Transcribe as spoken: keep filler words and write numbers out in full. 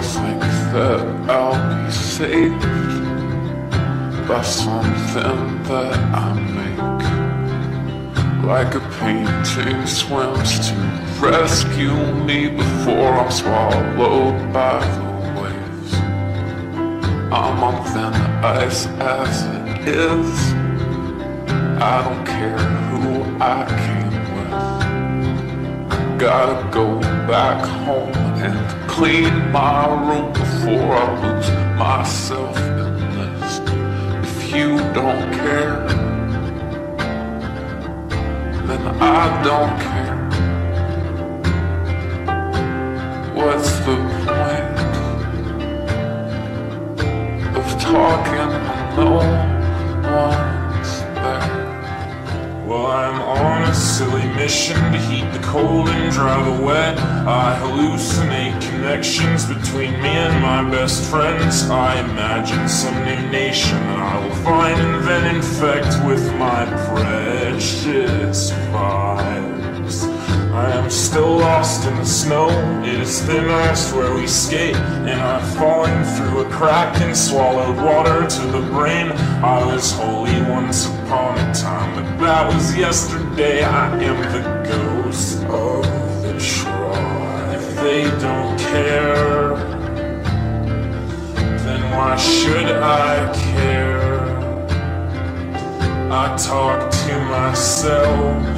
think that I'll be saved by something that I make, like a painting swims to rescue me before I'm swallowed by the waves. I'm on thin ice as it is. I don't care who I came with. Gotta go back home and clean my room before I lose myself in this. If you don't care, then I don't care. What's the point of talking when no one's there? Well, I'm on a silly mission to heat the cold and dry the wet. I hallucinate connections between me and my best friends. I imagine some new nation that I will find and then infect with my precious vibes. I am still lost in the snow. It is thin ice where we skate, and I've fallen through a crack and swallowed water to the brain. I was holy once upon a time, but that was yesterday. I am the ghost of the tribe. If they don't care, then why should I care? I talk to myself